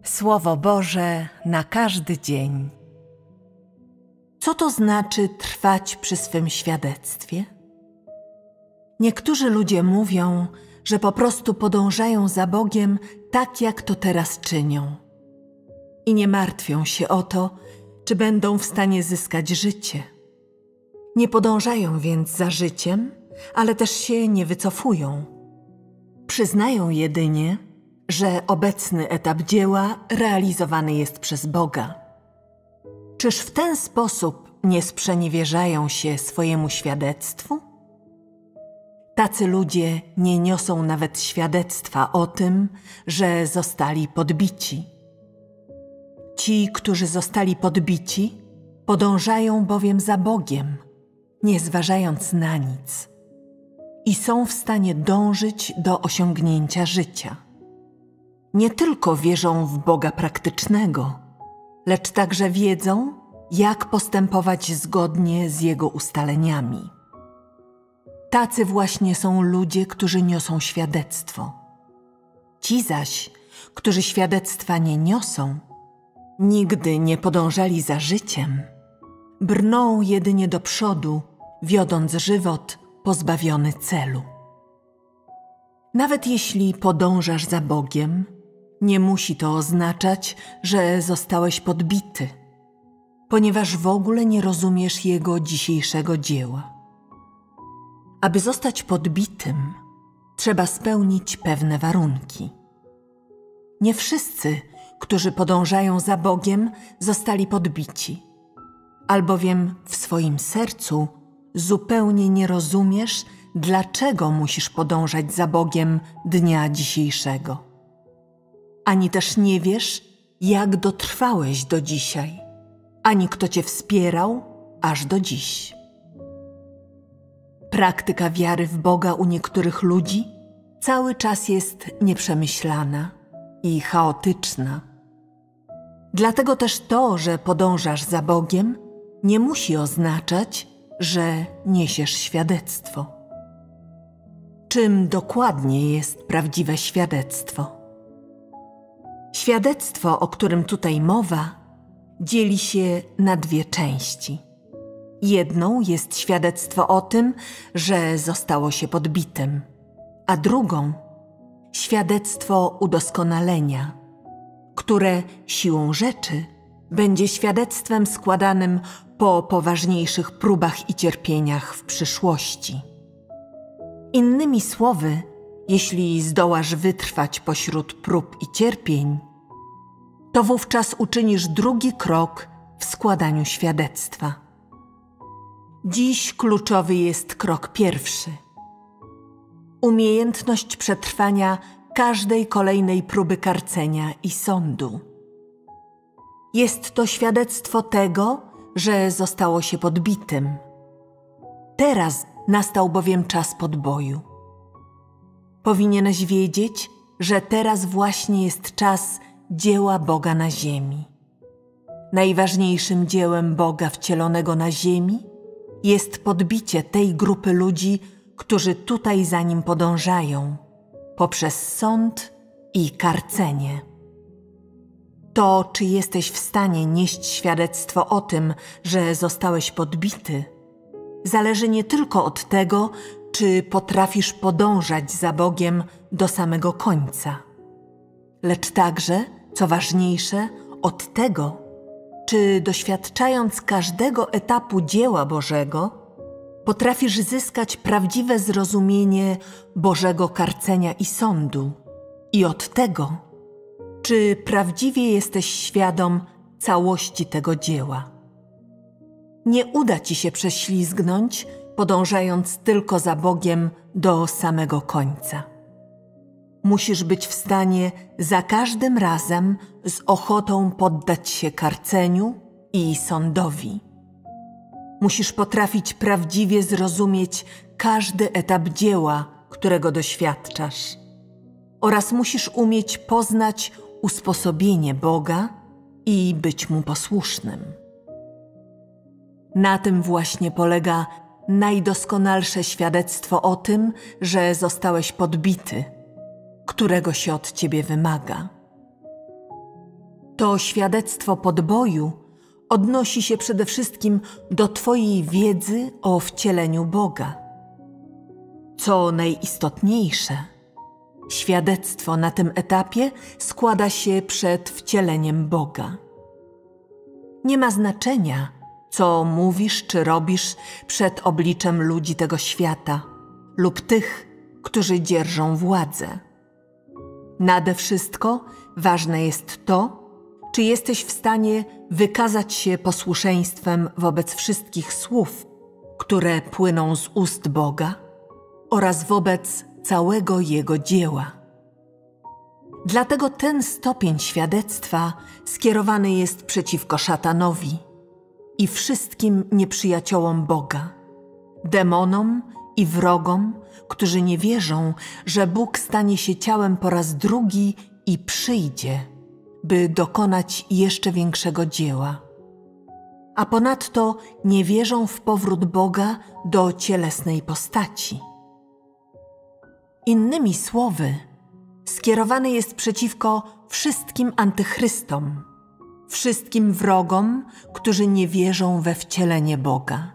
Słowo Boże na każdy dzień. Co to znaczy trwać przy swym świadectwie? Niektórzy ludzie mówią, że po prostu podążają za Bogiem tak, jak to teraz czynią. I nie martwią się o to, czy będą w stanie zyskać życie. Nie podążają więc za życiem, ale też się nie wycofują. Przyznają jedynie, że obecny etap dzieła realizowany jest przez Boga. Czyż w ten sposób nie sprzeniewierzają się swojemu świadectwu? Tacy ludzie nie niosą nawet świadectwa o tym, że zostali podbici. Ci, którzy zostali podbici, podążają bowiem za Bogiem, nie zważając na nic, i są w stanie dążyć do osiągnięcia życia. Nie tylko wierzą w Boga praktycznego, lecz także wiedzą, jak postępować zgodnie z Jego ustaleniami. Tacy właśnie są ludzie, którzy niosą świadectwo. Ci zaś, którzy świadectwa nie niosą, nigdy nie podążali za życiem, brną jedynie do przodu, wiodąc żywot pozbawiony celu. Nawet jeśli podążasz za Bogiem, nie musi to oznaczać, że zostałeś podbity, ponieważ w ogóle nie rozumiesz Jego dzisiejszego dzieła. Aby zostać podbitym, trzeba spełnić pewne warunki. Nie wszyscy, którzy podążają za Bogiem, zostali podbici, albowiem w swoim sercu zupełnie nie rozumiesz, dlaczego musisz podążać za Bogiem dnia dzisiejszego. Ani też nie wiesz, jak dotrwałeś do dzisiaj, ani kto cię wspierał aż do dziś. Praktyka wiary w Boga u niektórych ludzi cały czas jest nieprzemyślana i chaotyczna. Dlatego też to, że podążasz za Bogiem, nie musi oznaczać, że niesiesz świadectwo. Czym dokładnie jest prawdziwe świadectwo? Świadectwo, o którym tutaj mowa, dzieli się na dwie części. Jedną jest świadectwo o tym, że zostało się podbitym, a drugą świadectwo udoskonalenia, które siłą rzeczy będzie świadectwem składanym po poważniejszych próbach i cierpieniach w przyszłości. Innymi słowy, jeśli zdołasz wytrwać pośród prób i cierpień, to wówczas uczynisz drugi krok w składaniu świadectwa. Dziś kluczowy jest krok pierwszy. Umiejętność przetrwania każdej kolejnej próby karcenia i sądu. Jest to świadectwo tego, że zostało się podbitym. Teraz nastał bowiem czas podboju. Powinieneś wiedzieć, że teraz właśnie jest czas dzieła Boga na ziemi. Najważniejszym dziełem Boga wcielonego na ziemi jest podbicie tej grupy ludzi, którzy tutaj za Nim podążają, poprzez sąd i karcenie. To, czy jesteś w stanie nieść świadectwo o tym, że zostałeś podbity, zależy nie tylko od tego, czy potrafisz podążać za Bogiem do samego końca, lecz także, co ważniejsze, od tego, czy doświadczając każdego etapu dzieła Bożego, potrafisz zyskać prawdziwe zrozumienie Bożego karcenia i sądu, i od tego, czy prawdziwie jesteś świadom całości tego dzieła. Nie uda ci się prześlizgnąć, podążając tylko za Bogiem do samego końca. Musisz być w stanie za każdym razem z ochotą poddać się karceniu i sądowi. Musisz potrafić prawdziwie zrozumieć każdy etap dzieła, którego doświadczasz, oraz musisz umieć poznać usposobienie Boga i być Mu posłusznym. Na tym właśnie polega najdoskonalsze świadectwo o tym, że zostałeś podbity, którego się od ciebie wymaga. To świadectwo podboju odnosi się przede wszystkim do Twojej wiedzy o wcieleniu Boga. Co najistotniejsze, świadectwo na tym etapie składa się przed wcieleniem Boga. Nie ma znaczenia, co mówisz czy robisz przed obliczem ludzi tego świata lub tych, którzy dzierżą władzę. Nade wszystko ważne jest to, czy jesteś w stanie wykazać się posłuszeństwem wobec wszystkich słów, które płyną z ust Boga oraz wobec całego Jego dzieła. Dlatego ten stopień świadectwa skierowany jest przeciwko szatanowi i wszystkim nieprzyjaciołom Boga, demonom i wrogom, którzy nie wierzą, że Bóg stanie się ciałem po raz drugi i przyjdzie, by dokonać jeszcze większego dzieła. A ponadto nie wierzą w powrót Boga do cielesnej postaci. Innymi słowy, skierowany jest przeciwko wszystkim antychrystom, wszystkim wrogom, którzy nie wierzą we wcielenie Boga.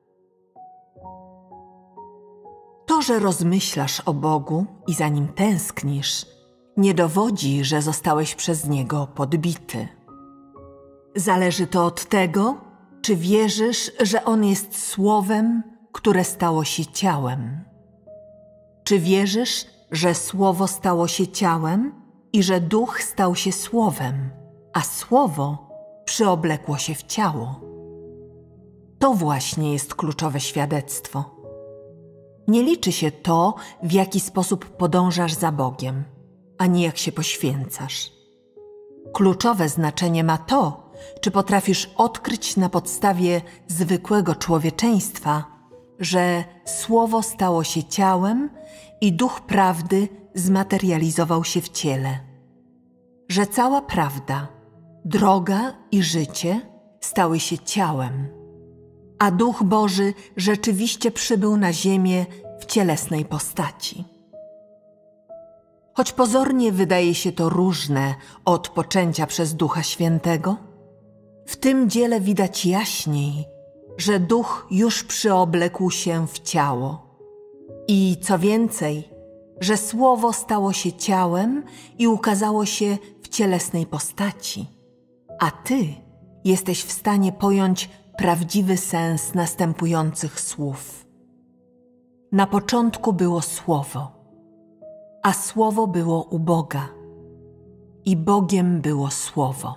To, że rozmyślasz o Bogu i za Nim tęsknisz, nie dowodzi, że zostałeś przez Niego podbity. Zależy to od tego, czy wierzysz, że On jest Słowem, które stało się ciałem. Czy wierzysz, że Słowo stało się ciałem i że Duch stał się Słowem, a Słowo przyoblekło się w ciało? To właśnie jest kluczowe świadectwo. Nie liczy się to, w jaki sposób podążasz za Bogiem, ani jak się poświęcasz. Kluczowe znaczenie ma to, czy potrafisz odkryć na podstawie zwykłego człowieczeństwa, że Słowo stało się ciałem i Duch Prawdy zmaterializował się w ciele. Że cała prawda, droga i życie stały się ciałem, a Duch Boży rzeczywiście przybył na ziemię w cielesnej postaci. Choć pozornie wydaje się to różne od poczęcia przez Ducha Świętego, w tym dziele widać jaśniej, że Duch już przyoblekł się w ciało. I co więcej, że Słowo stało się ciałem i ukazało się w cielesnej postaci, a Ty jesteś w stanie pojąć prawdziwy sens następujących słów. Na początku było Słowo, a Słowo było u Boga i Bogiem było Słowo.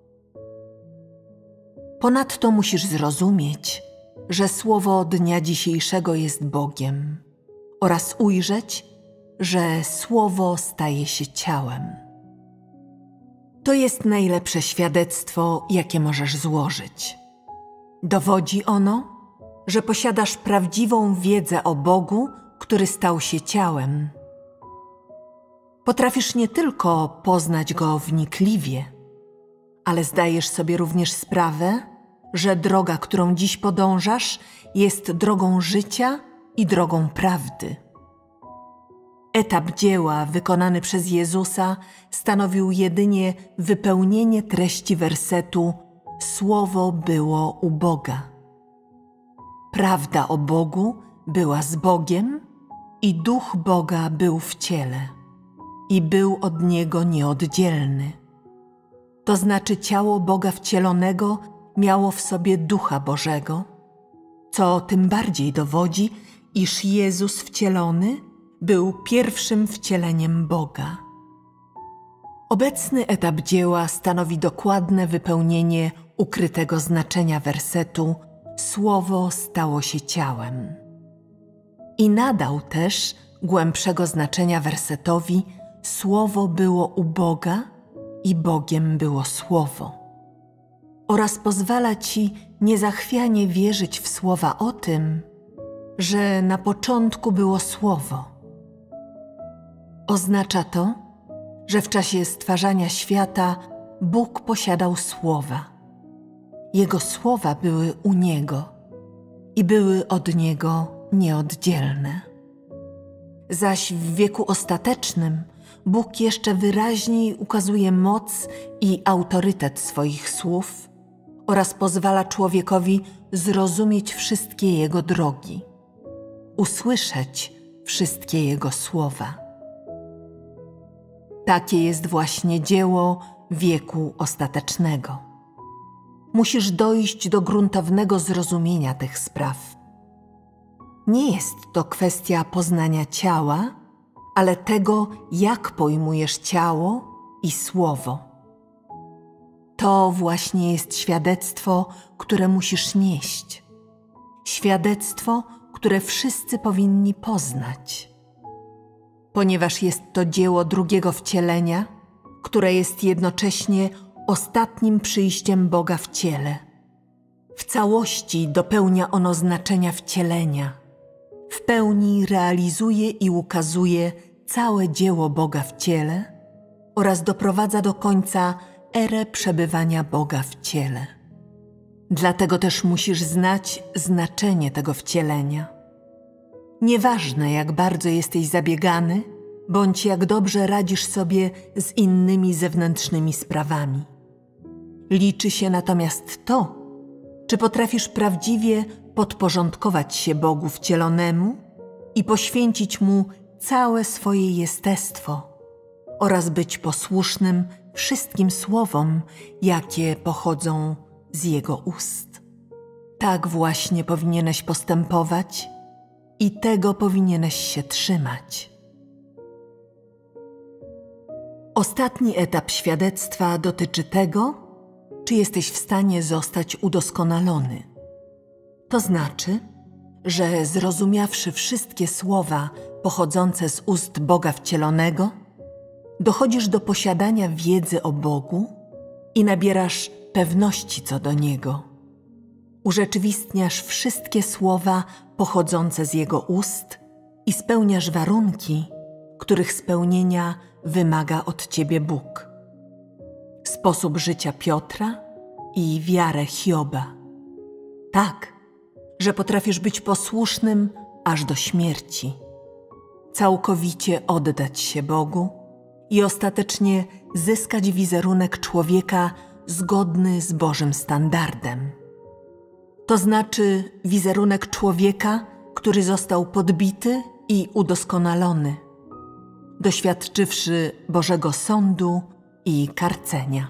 Ponadto musisz zrozumieć, że Słowo dnia dzisiejszego jest Bogiem oraz ujrzeć, że Słowo staje się ciałem. To jest najlepsze świadectwo, jakie możesz złożyć. Dowodzi ono, że posiadasz prawdziwą wiedzę o Bogu, który stał się ciałem. Potrafisz nie tylko poznać Go wnikliwie, ale zdajesz sobie również sprawę, że droga, którą dziś podążasz, jest drogą życia i drogą prawdy. Etap dzieła wykonany przez Jezusa stanowił jedynie wypełnienie treści wersetu Słowo było u Boga. Prawda o Bogu była z Bogiem i Duch Boga był w ciele i był od Niego nieoddzielny. To znaczy ciało Boga wcielonego miało w sobie Ducha Bożego, co tym bardziej dowodzi, iż Jezus wcielony był pierwszym wcieleniem Boga. Obecny etap dzieła stanowi dokładne wypełnienie ukrytego znaczenia wersetu Słowo stało się ciałem. I nadał też głębszego znaczenia wersetowi Słowo było u Boga i Bogiem było Słowo. Oraz pozwala Ci niezachwianie wierzyć w słowa o tym, że na początku było Słowo. Oznacza to, że w czasie stwarzania świata Bóg posiadał słowa. Jego słowa były u Niego i były od Niego nieoddzielne. Zaś w wieku ostatecznym Bóg jeszcze wyraźniej ukazuje moc i autorytet swoich słów oraz pozwala człowiekowi zrozumieć wszystkie Jego drogi, usłyszeć wszystkie Jego słowa. Takie jest właśnie dzieło wieku ostatecznego. Musisz dojść do gruntownego zrozumienia tych spraw. Nie jest to kwestia poznania ciała, ale tego, jak pojmujesz ciało i słowo. To właśnie jest świadectwo, które musisz nieść. Świadectwo, które wszyscy powinni poznać. Ponieważ jest to dzieło drugiego wcielenia, które jest jednocześnie ostatnim przyjściem Boga w ciele. W całości dopełnia ono znaczenia wcielenia. W pełni realizuje i ukazuje całe dzieło Boga w ciele oraz doprowadza do końca erę przebywania Boga w ciele. Dlatego też musisz znać znaczenie tego wcielenia. Nieważne, jak bardzo jesteś zabiegany, bądź jak dobrze radzisz sobie z innymi zewnętrznymi sprawami. Liczy się natomiast to, czy potrafisz prawdziwie podporządkować się Bogu wcielonemu i poświęcić Mu całe swoje jestestwo oraz być posłusznym wszystkim słowom, jakie pochodzą z Jego ust. Tak właśnie powinieneś postępować i tego powinieneś się trzymać. Ostatni etap świadectwa dotyczy tego, czy jesteś w stanie zostać udoskonalony. To znaczy, że zrozumiawszy wszystkie słowa pochodzące z ust Boga wcielonego, dochodzisz do posiadania wiedzy o Bogu i nabierasz pewności co do Niego. Urzeczywistniasz wszystkie słowa pochodzące z Jego ust i spełniasz warunki, których spełnienia wymaga od Ciebie Bóg. Sposób życia Piotra i wiarę Hioba. Tak, że potrafisz być posłusznym aż do śmierci, całkowicie oddać się Bogu i ostatecznie zyskać wizerunek człowieka zgodny z Bożym standardem. To znaczy wizerunek człowieka, który został podbity i udoskonalony, doświadczywszy Bożego sądu i karcenia.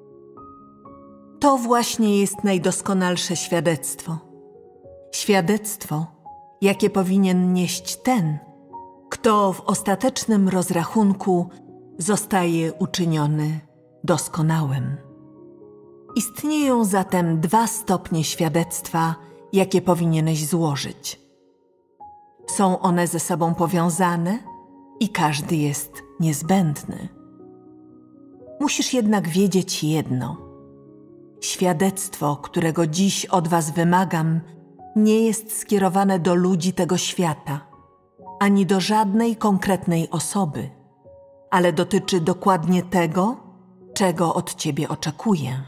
To właśnie jest najdoskonalsze świadectwo. Świadectwo, jakie powinien nieść ten, kto w ostatecznym rozrachunku zostaje uczyniony doskonałym. Istnieją zatem 2 stopnie świadectwa, jakie powinieneś złożyć. Są one ze sobą powiązane i każdy jest niezbędny. Musisz jednak wiedzieć jedno. Świadectwo, którego dziś od was wymagam, nie jest skierowane do ludzi tego świata, ani do żadnej konkretnej osoby, ale dotyczy dokładnie tego, czego od ciebie oczekuję.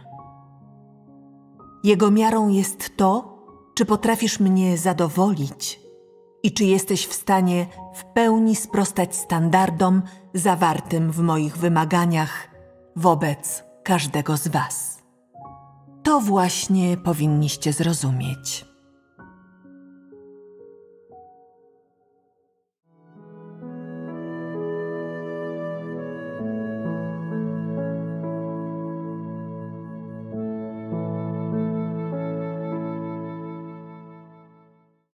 Jego miarą jest to, czy potrafisz mnie zadowolić i czy jesteś w stanie w pełni sprostać standardom zawartym w moich wymaganiach wobec każdego z was. To właśnie powinniście zrozumieć.